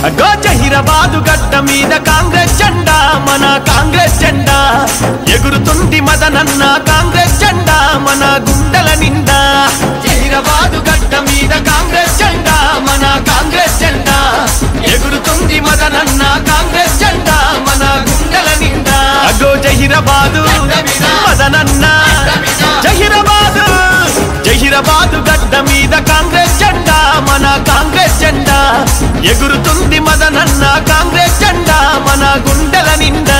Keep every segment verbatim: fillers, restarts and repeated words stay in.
అగో జహీరాబాదు గడ్డ మీద కాంగ్రెస్ జెండా మన కాంగ్రెస్ జెండా ఎగురుతుంది మదనన్న కాంగ్రెస్ జెండా మన గుండెల నిండా జహీరాబాదు గడ్డ మీద కాంగ్రెస్ జెండా మన కాంగ్రెస్ జెండా ఎగురుతుంది మదనన్న కాంగ్రెస్ జెండా మన గుండెల నిండా అగో జహీరాబాదు మదనన్న జహీరాబాదు జహీరాబాదు గడ్డ మీద కాంగ్రెస్ జెండా మన కాంగ్రెస్ జెండా ఎగురుతుంది మదనన్న కాంగ్రెస్ జెండా మన గుండెల నిండా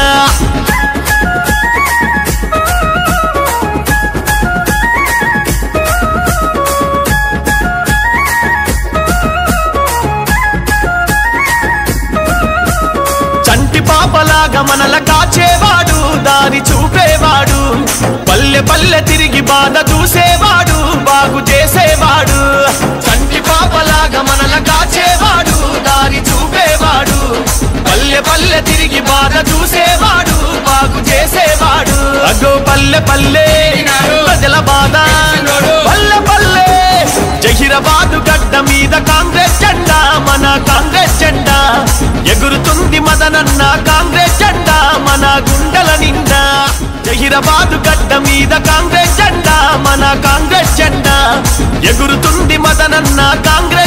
చంటి పాపలాగా మనల కాచేవాడు దారి చూపేవాడు పల్లె పల్లె తిరిగి బాధ చూసేవాడు బాగు చేసేవాడు చంటి పాపలాగా మనల కాచేవాడు దారి చూపేవాడు పల్లె పల్లె తిరిగి బాధ చూసేవాడు బాగు చేసేవాడు అగో పల్లె పల్లె ప్రజల బాధ పల్లె పల్లె జహీరాబాదు గడ్డ మీద కాంగ్రెస్ జెండా మన కాంగ్రెస్ జెండా ఎగురుతుంది మదనన్న కాంగ్రెస్ జెండా మన గుండెల నిండా జహీరాబాదు గడ్డ మీద కాంగ్రెస్ జెండా మన కాంగ్రెస్ జెండా ఎగురుతుంది మదనన్న కాంగ్రెస్